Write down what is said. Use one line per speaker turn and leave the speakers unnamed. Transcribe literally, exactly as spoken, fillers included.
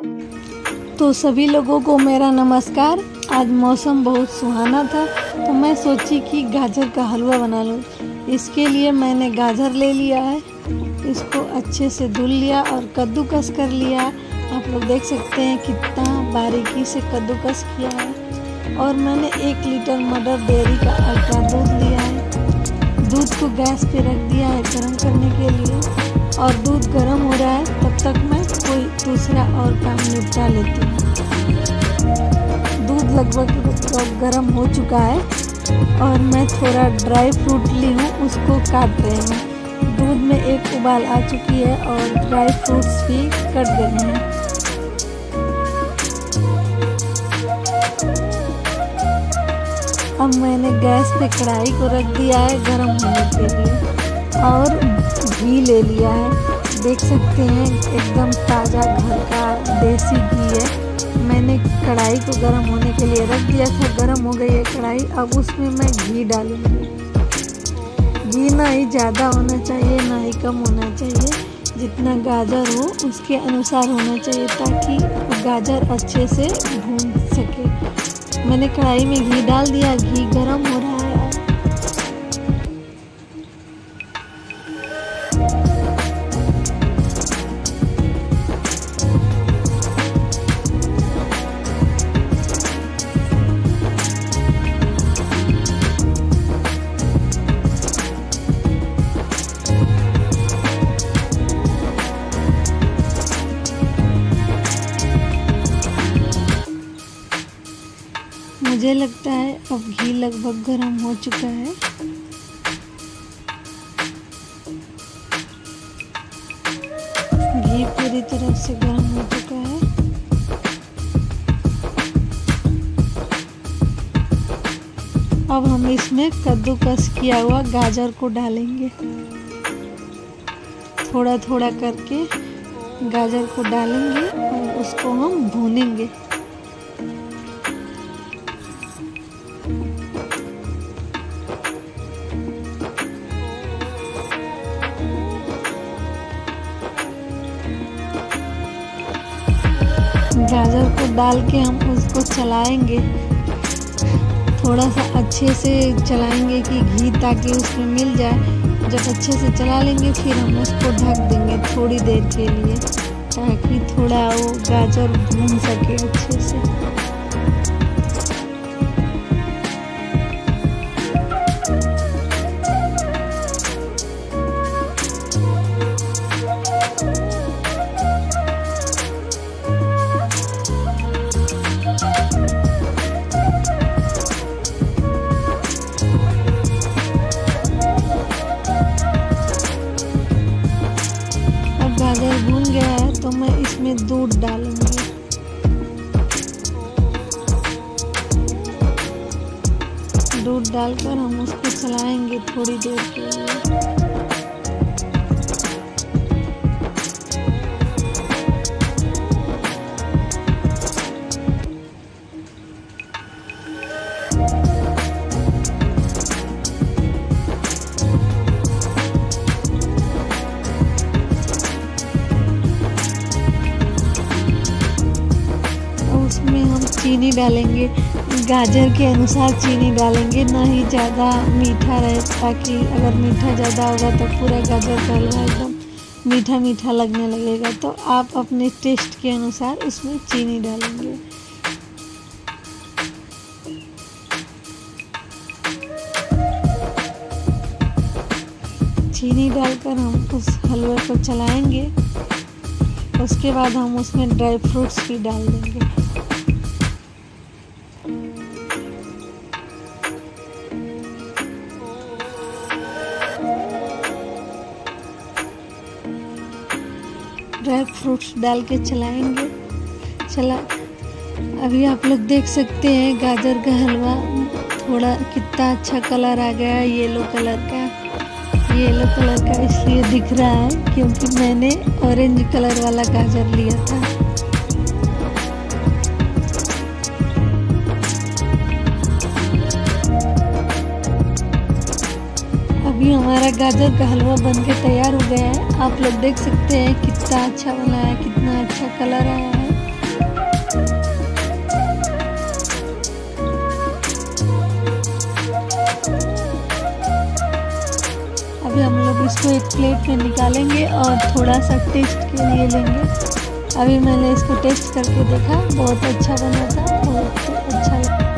तो सभी लोगों को मेरा नमस्कार। आज मौसम बहुत सुहाना था तो मैं सोची कि गाजर का हलवा बना लूँ। इसके लिए मैंने गाजर ले लिया है, इसको अच्छे से धुल लिया और कद्दूकस कर लिया। आप लोग देख सकते हैं कितना बारीकी से कद्दूकस किया है। और मैंने एक लीटर मदर डेयरी का अल्ट्रा दूध लिया है। दूध को गैस पे रख दिया है गर्म करने के लिए और दूध गर्म हो रहा है, तब तक मैं कोई दूसरा और काम निपटा लेती हूँ। दूध लगभग गर्म हो चुका है और मैं थोड़ा ड्राई फ्रूट ली हूँ, उसको काट रही हूँ। दूध में एक उबाल आ चुकी है और ड्राई फ्रूट्स भी कट गए हैं। अब मैंने गैस पे कढ़ाई को रख दिया है गर्म होने के लिए और घी ले लिया है। देख सकते हैं एकदम ताज़ा घर का देसी घी है। मैंने कढ़ाई को गर्म होने के लिए रख दिया था, गर्म हो गई है कढ़ाई। अब उसमें मैं घी डालूंगी। घी ना ही ज़्यादा होना चाहिए ना ही कम होना चाहिए, जितना गाजर हो उसके अनुसार होना चाहिए ताकि गाजर अच्छे से भून सके। मैंने कढ़ाई में घी डाल दिया, घी गर्म हो रहा है। मुझे लगता है अब घी लगभग गर्म हो चुका है। घी पूरी तरह से गर्म हो चुका है। अब हम इसमें कद्दूकस किया हुआ गाजर को डालेंगे। थोड़ा थोड़ा करके गाजर को डालेंगे और उसको हम भूनेंगे। गाजर को डाल के हम उसको चलाएंगे, थोड़ा सा अच्छे से चलाएंगे कि घी ताकि उसमें मिल जाए। जब अच्छे से चला लेंगे फिर हम उसको ढक देंगे थोड़ी देर के लिए ताकि थोड़ा वो गाजर भून सके अच्छे से। गाजर भून गया है तो मैं इसमें दूध डालूंगी। दूध डालकर हम उसको चलाएंगे थोड़ी देर के लिए। उसमें हम चीनी डालेंगे, गाजर के अनुसार चीनी डालेंगे, ना ही ज़्यादा मीठा रहे ताकि अगर मीठा ज़्यादा होगा तो पूरा गाजर का हलवा एकदम मीठा मीठा लगने लगेगा। तो आप अपने टेस्ट के अनुसार उसमें चीनी डालेंगे। चीनी डालकर हम उस हलवे को चलाएंगे। उसके बाद हम उसमें ड्राई फ्रूट्स भी डाल देंगे। ड्राई फ्रूट्स डाल के चलाएंगे। चला अभी आप लोग देख सकते हैं गाजर का हलवा थोड़ा कितना अच्छा कलर आ गया है, येलो कलर का। येलो कलर का इसलिए दिख रहा है क्योंकि मैंने ऑरेंज कलर वाला गाजर लिया था। अभी हमारा गाजर का हलवा बनके तैयार हो गया है। आप लोग देख सकते हैं कितना अच्छा बना है, कितना अच्छा कलर आया है। अभी हम लोग इसको एक प्लेट में निकालेंगे और थोड़ा सा टेस्ट के लिए लेंगे। अभी मैंने इसको टेस्ट करके देखा, बहुत अच्छा बना था, बहुत अच्छा लगा।